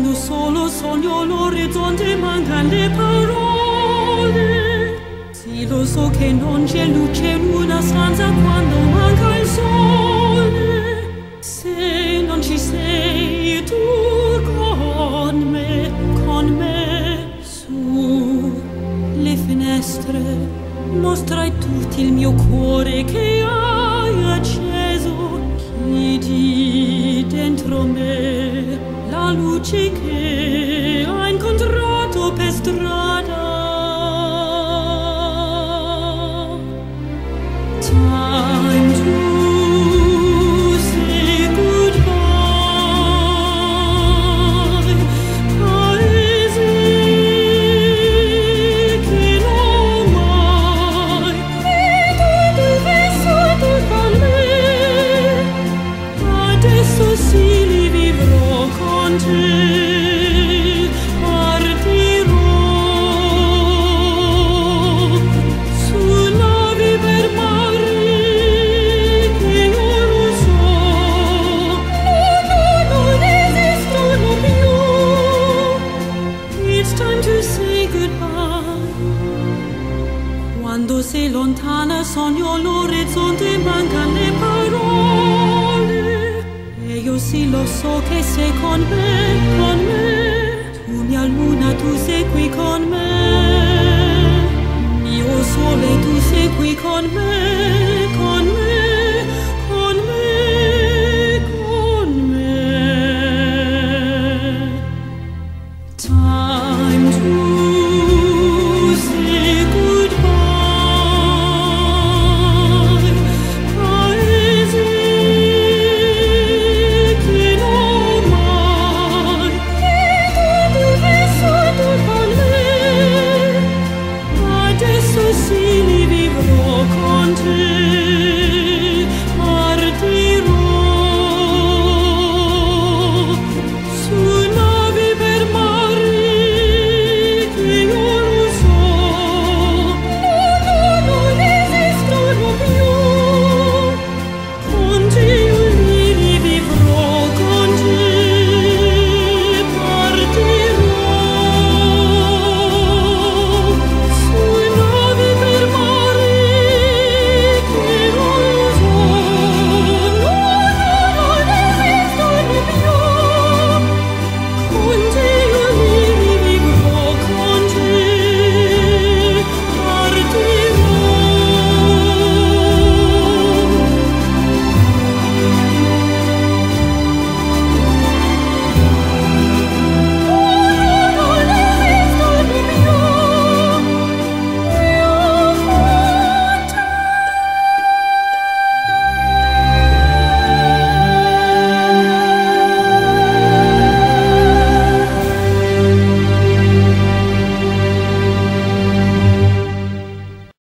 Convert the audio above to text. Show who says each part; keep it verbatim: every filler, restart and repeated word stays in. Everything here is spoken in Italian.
Speaker 1: Quando solo sogno l'orizzonte mancan le parole. Sì, lo so che non c'è luce in una stanza quando manca il sole. Se non ci sei tu con me, con me, su le finestre mostrai tutti il mio cuore che hai acceso. Chiudi dentro me la luce che hai incontrato per strada. Time to say goodbye. Paese che non mai vedo vissuto con me. Adesso sì li vivrò con te. Partirò su navi per mare che io lo so. No, no, non esistono più. It's time to say goodbye. Quando sei lontana sogno l'orizzonte, mancano le parole. E io sì lo so che sei con me, con me. Tu mia luna, tu sei qui con me. Mio sole, tu sei qui con me, con me, con me, con me. Time to